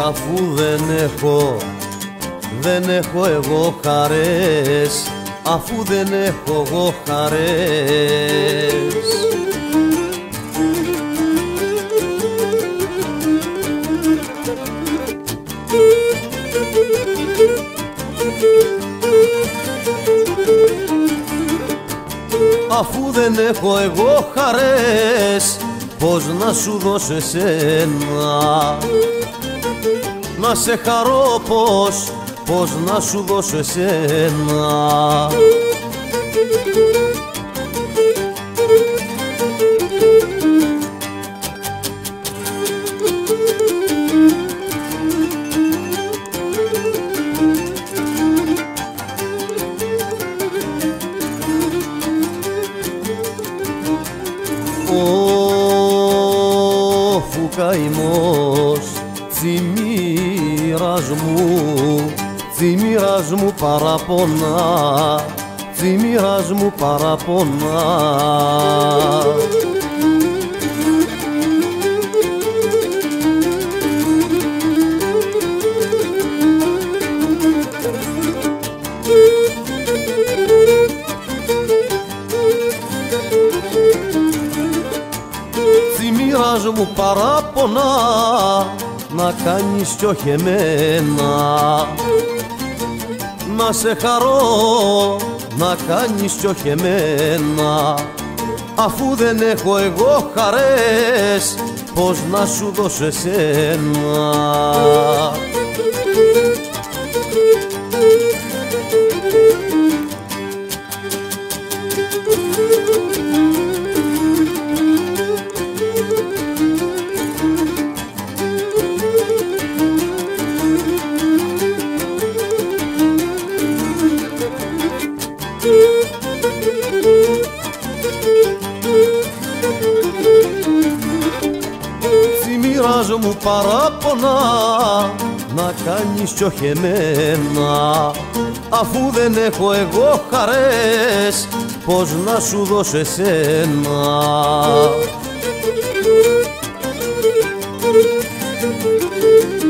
αφού δεν έχω εγώ χαρές, αφού δεν έχω εγώ χαρές. Αφού δεν έχω εγώ χαρές, πώς να σου δώσω εσένα, να σε χαρώ πώς να σου δώσω εσένα. Ο φουκαημός τσιμήρας μου παραπονά, τσιμήρας μου παραπονά. Τσιμήρας μου παραπονά, να κάνεις κι όχι εμένα, να σε χαρώ, να κάνεις κι όχι εμένα. Αφού δεν έχω εγώ χαρές, πώς να σου δώσω εσένα. Τσιμήρας μου παραπονά, να κάνεις κι όχι εμένα. Αφού δεν έχω εγώ χαρές, πώς να σου δώσω εσένα.